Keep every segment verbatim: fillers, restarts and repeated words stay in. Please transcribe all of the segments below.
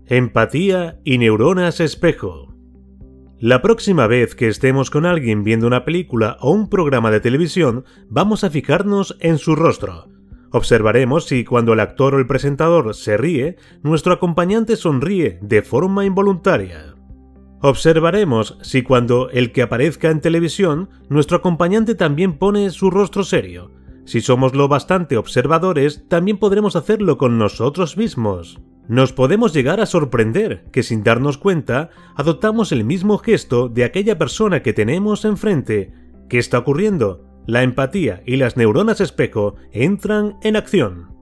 Empatía y neuronas espejo. La próxima vez que estemos con alguien viendo una película o un programa de televisión, vamos a fijarnos en su rostro. Observaremos si cuando el actor o el presentador se ríe, nuestro acompañante sonríe de forma involuntaria. Observaremos si cuando el que aparezca en televisión, nuestro acompañante también pone su rostro serio. Si somos lo bastante observadores, también podremos hacerlo con nosotros mismos. Nos podemos llegar a sorprender que sin darnos cuenta, adoptamos el mismo gesto de aquella persona que tenemos enfrente. ¿Qué está ocurriendo? La empatía y las neuronas espejo entran en acción.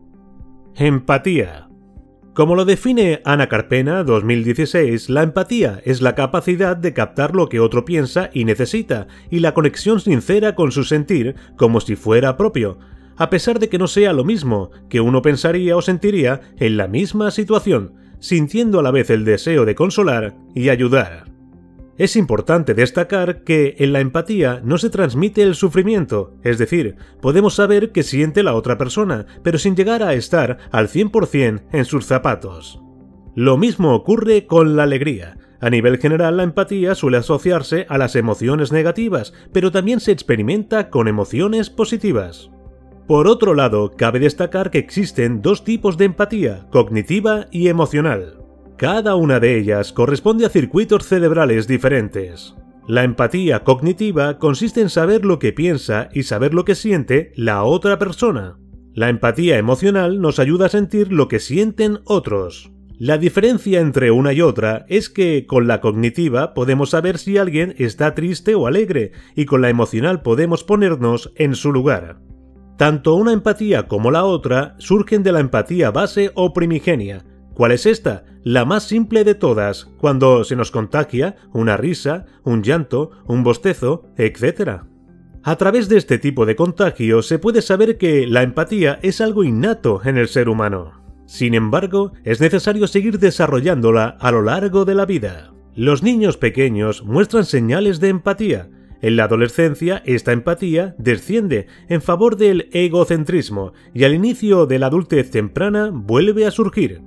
Empatía. Como lo define Ana Carpena, dos mil dieciséis, la empatía es la capacidad de captar lo que otro piensa y necesita, y la conexión sincera con su sentir como si fuera propio, a pesar de que no sea lo mismo que uno pensaría o sentiría en la misma situación, sintiendo a la vez el deseo de consolar y ayudar. Es importante destacar que en la empatía no se transmite el sufrimiento, es decir, podemos saber qué siente la otra persona, pero sin llegar a estar al cien por cien en sus zapatos. Lo mismo ocurre con la alegría. A nivel general, la empatía suele asociarse a las emociones negativas, pero también se experimenta con emociones positivas. Por otro lado, cabe destacar que existen dos tipos de empatía, cognitiva y emocional. Cada una de ellas corresponde a circuitos cerebrales diferentes. La empatía cognitiva consiste en saber lo que piensa y saber lo que siente la otra persona. La empatía emocional nos ayuda a sentir lo que sienten otros. La diferencia entre una y otra es que con la cognitiva podemos saber si alguien está triste o alegre, y con la emocional podemos ponernos en su lugar. Tanto una empatía como la otra surgen de la empatía base o primigenia. ¿Cuál es esta? La más simple de todas, cuando se nos contagia una risa, un llanto, un bostezo, etcétera. A través de este tipo de contagio se puede saber que la empatía es algo innato en el ser humano. Sin embargo, es necesario seguir desarrollándola a lo largo de la vida. Los niños pequeños muestran señales de empatía. En la adolescencia, esta empatía desciende en favor del egocentrismo y al inicio de la adultez temprana vuelve a surgir.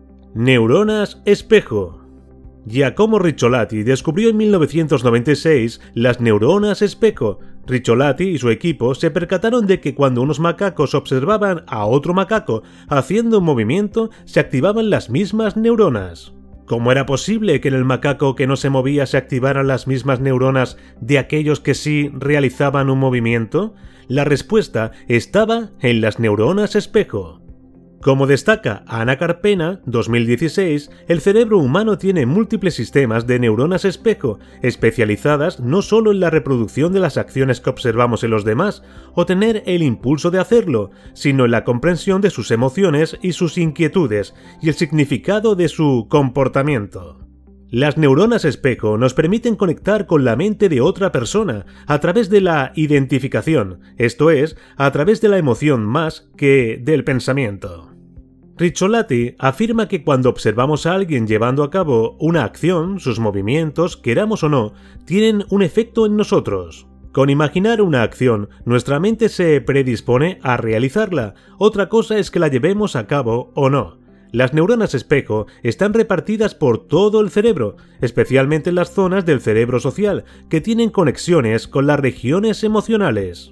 Neuronas espejo. Giacomo Ricciolati descubrió en mil novecientos noventa y seis las neuronas espejo. Ricciolati y su equipo se percataron de que cuando unos macacos observaban a otro macaco haciendo un movimiento, se activaban las mismas neuronas. ¿Cómo era posible que en el macaco que no se movía se activaran las mismas neuronas de aquellos que sí realizaban un movimiento? La respuesta estaba en las neuronas espejo. Como destaca Ana Carpena, dos mil dieciséis, el cerebro humano tiene múltiples sistemas de neuronas espejo, especializadas no solo en la reproducción de las acciones que observamos en los demás, o tener el impulso de hacerlo, sino en la comprensión de sus emociones y sus inquietudes, y el significado de su comportamiento. Las neuronas espejo nos permiten conectar con la mente de otra persona a través de la identificación, esto es, a través de la emoción más que del pensamiento. Ricciolati afirma que cuando observamos a alguien llevando a cabo una acción, sus movimientos, queramos o no, tienen un efecto en nosotros. Con imaginar una acción, nuestra mente se predispone a realizarla, otra cosa es que la llevemos a cabo o no. Las neuronas espejo están repartidas por todo el cerebro, especialmente en las zonas del cerebro social, que tienen conexiones con las regiones emocionales.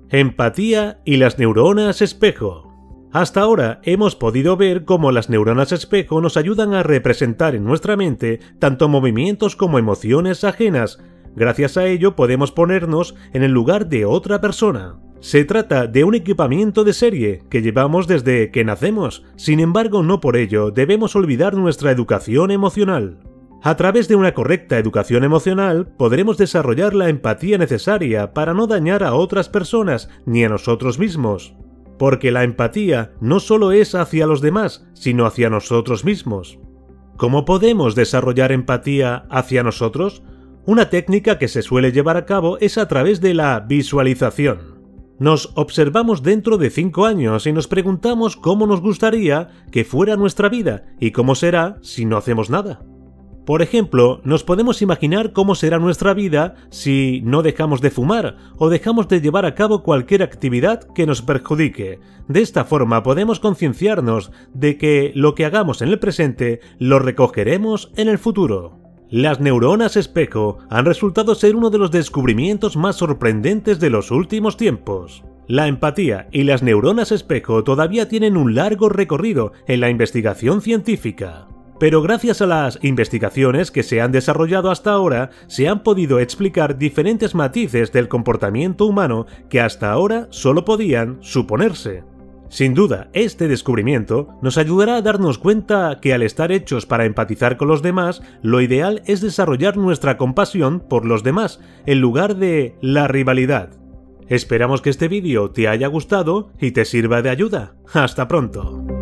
Empatía y las neuronas espejo. Hasta ahora hemos podido ver cómo las neuronas espejo nos ayudan a representar en nuestra mente tanto movimientos como emociones ajenas. Gracias a ello podemos ponernos en el lugar de otra persona. Se trata de un equipamiento de serie que llevamos desde que nacemos, sin embargo no por ello debemos olvidar nuestra educación emocional. A través de una correcta educación emocional podremos desarrollar la empatía necesaria para no dañar a otras personas ni a nosotros mismos. Porque la empatía no solo es hacia los demás, sino hacia nosotros mismos. ¿Cómo podemos desarrollar empatía hacia nosotros? Una técnica que se suele llevar a cabo es a través de la visualización. Nos observamos dentro de cinco años y nos preguntamos cómo nos gustaría que fuera nuestra vida y cómo será si no hacemos nada. Por ejemplo, nos podemos imaginar cómo será nuestra vida si no dejamos de fumar o dejamos de llevar a cabo cualquier actividad que nos perjudique. De esta forma podemos concienciarnos de que lo que hagamos en el presente lo recogeremos en el futuro. Las neuronas espejo han resultado ser uno de los descubrimientos más sorprendentes de los últimos tiempos. La empatía y las neuronas espejo todavía tienen un largo recorrido en la investigación científica. Pero gracias a las investigaciones que se han desarrollado hasta ahora, se han podido explicar diferentes matices del comportamiento humano que hasta ahora solo podían suponerse. Sin duda, este descubrimiento nos ayudará a darnos cuenta que al estar hechos para empatizar con los demás, lo ideal es desarrollar nuestra compasión por los demás, en lugar de la rivalidad. Esperamos que este vídeo te haya gustado y te sirva de ayuda. ¡Hasta pronto!